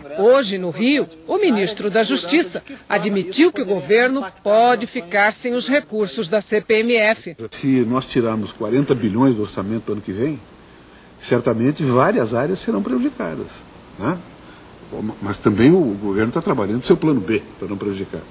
Hoje, no Rio, o ministro da Justiça admitiu que o governo pode ficar sem os recursos da CPMF. Se nós tirarmos 40 bilhões do orçamento para o ano que vem, certamente várias áreas serão prejudicadas, né? Mas também o governo está trabalhando no seu plano B para não prejudicar.